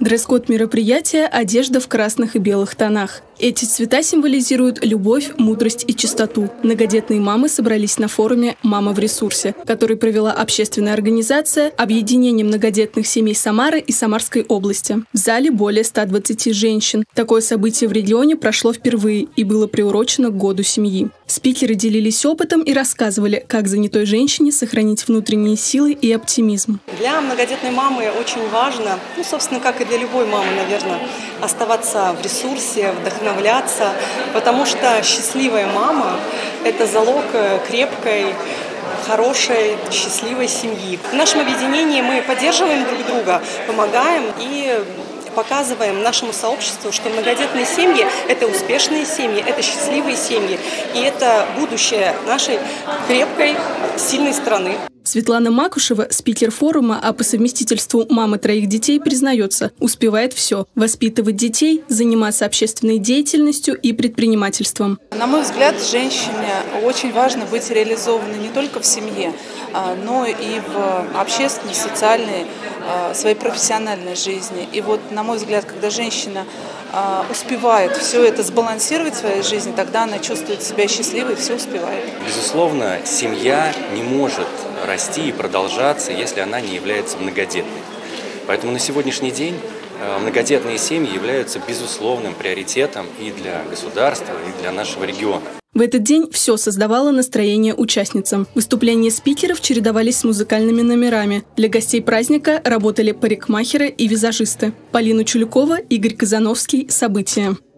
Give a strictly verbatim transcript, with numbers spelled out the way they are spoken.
Дресс-код мероприятия – одежда в красных и белых тонах. Эти цвета символизируют любовь, мудрость и чистоту. Многодетные мамы собрались на форуме «Мама в ресурсе», который провела общественная организация «Объединение многодетных семей Самары и Самарской области». В зале более ста двадцати женщин. Такое событие в регионе прошло впервые и было приурочено к Году семьи. Спикеры делились опытом и рассказывали, как занятой женщине сохранить внутренние силы и оптимизм. Для многодетной мамы очень важно, ну, собственно, как и для любой мамы, наверное, оставаться в ресурсе, вдохновляться, потому что счастливая мама – это залог крепкой, хорошей, счастливой семьи. В нашем объединении мы поддерживаем друг друга, помогаем и показываем нашему сообществу, что многодетные семьи – это успешные семьи, это счастливые семьи, и это будущее нашей крепкой, сильной страны. Светлана Макушева, спикер форума, а по совместительству мама троих детей, признается, успевает все – воспитывать детей, заниматься общественной деятельностью и предпринимательством. На мой взгляд, женщине очень важно быть реализованной не только в семье, но и в общественной, социальной, своей профессиональной жизни. И вот, на мой взгляд, когда женщина успевает все это сбалансировать в своей жизни, тогда она чувствует себя счастливой и все успевает. Безусловно, семья не может расти и продолжаться, если она не является многодетной. Поэтому на сегодняшний день многодетные семьи являются безусловным приоритетом и для государства, и для нашего региона. В этот день все создавало настроение участницам. Выступления спикеров чередовались с музыкальными номерами. Для гостей праздника работали парикмахеры и визажисты. Полина Чулюкова, Игорь Казановский. События.